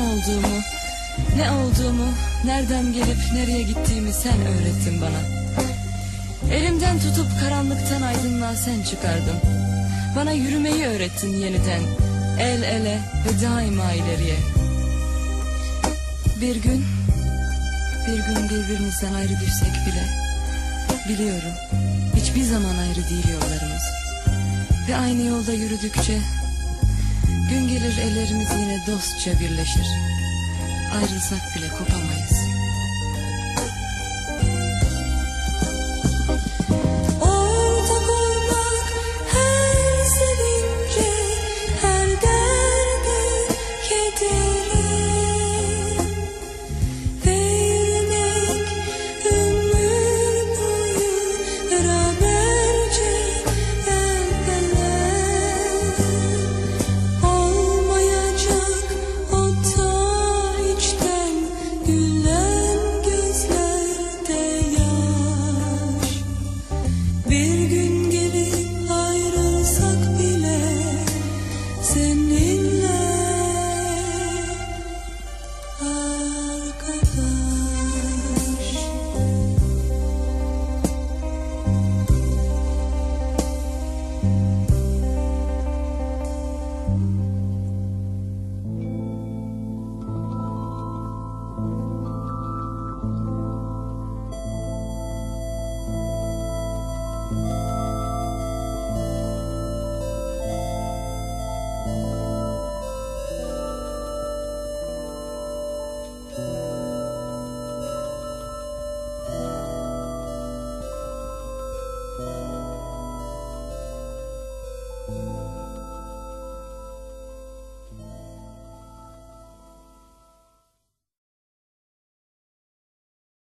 olduğumu, ne olduğumu, nereden gelip nereye gittiğimi sen öğrettin bana. Elimden tutup karanlıktan aydınlığa sen çıkardın. Bana yürümeyi öğrettin yeniden, el ele ve daima ileriye. Bir gün birbirimizden ayrı düşsek bile, biliyorum hiçbir zaman ayrı değil yollarımız. Ve aynı yolda yürüdükçe gün gelir ellerimiz yine dostça birleşir. Ayrılsak bile kopamayız. Ortak olmak her sevince, her derde, kedere. Vermek ömür boyu beraberce el ele. Olmayacak o ta içten gülen gözlerde yaş. Bir gün